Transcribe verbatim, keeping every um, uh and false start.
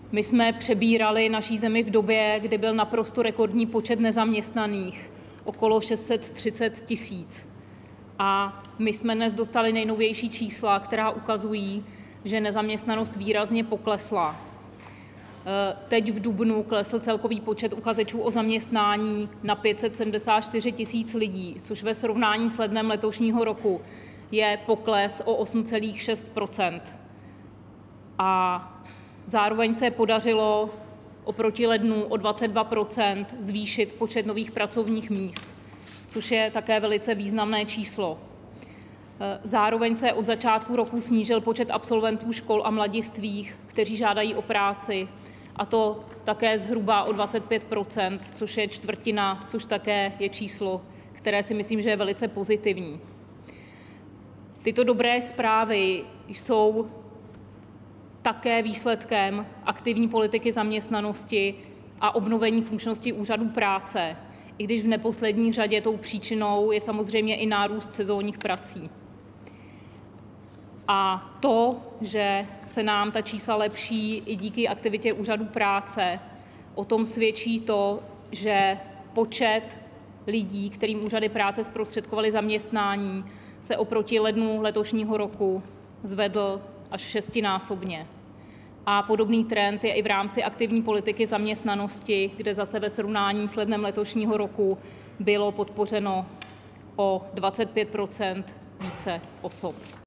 My jsme přebírali naší zemi v době, kdy byl naprosto rekordní počet nezaměstnaných, okolo šest set třicet tisíc. A my jsme dnes dostali nejnovější čísla, která ukazují, že nezaměstnanost výrazně poklesla. Teď v dubnu klesl celkový počet uchazečů o zaměstnání na pět set sedmdesát čtyři tisíc lidí, což ve srovnání s lednem letošního roku je pokles o osm celá šest procenta. A zároveň se podařilo oproti lednu o dvacet dva procent zvýšit počet nových pracovních míst, což je také velice významné číslo. Zároveň se od začátku roku snížil počet absolventů škol a mladistvých, kteří žádají o práci, a to také zhruba o dvacet pět procent, což je čtvrtina, což také je číslo, které si myslím, že je velice pozitivní. Tyto dobré zprávy jsou také výsledkem aktivní politiky zaměstnanosti a obnovení funkčnosti úřadů práce, i když v neposlední řadě tou příčinou je samozřejmě i nárůst sezónních prací. A to, že se nám ta čísla lepší i díky aktivitě úřadů práce, o tom svědčí to, že počet lidí, kterým úřady práce zprostředkovaly zaměstnání, se oproti lednu letošního roku zvedl až šestinásobně. A podobný trend je i v rámci aktivní politiky zaměstnanosti, kde zase ve srovnání s lednem letošního roku bylo podpořeno o dvacet pět procent více osob.